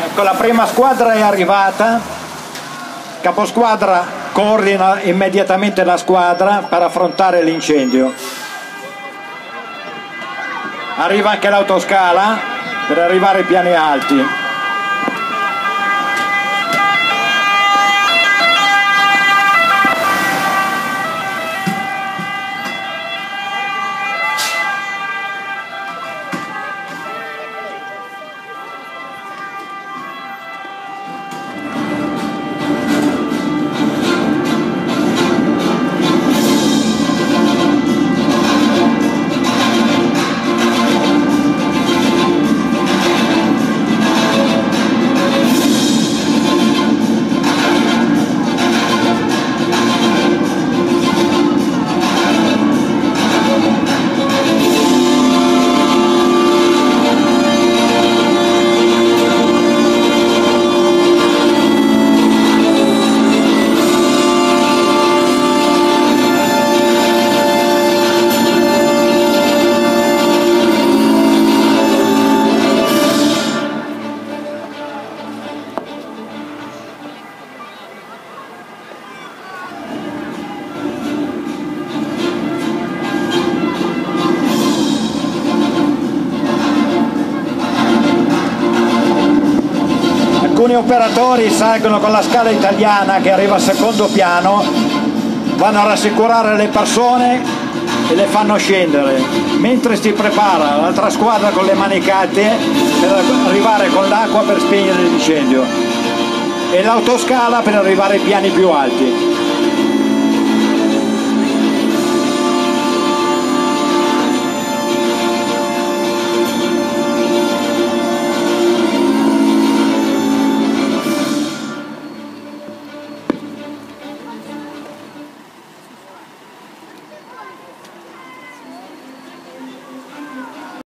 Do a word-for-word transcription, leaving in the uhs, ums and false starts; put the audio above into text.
Ecco, la prima squadra è arrivata, caposquadra coordina immediatamente la squadra per affrontare l'incendio. Arriva anche l'autoscala per arrivare ai piani alti. Alcuni operatori salgono con la scala italiana che arriva al secondo piano, vanno a rassicurare le persone e le fanno scendere, mentre si prepara l'altra squadra con le manicate per arrivare con l'acqua per spegnere l'incendio e l'autoscala per arrivare ai piani più alti.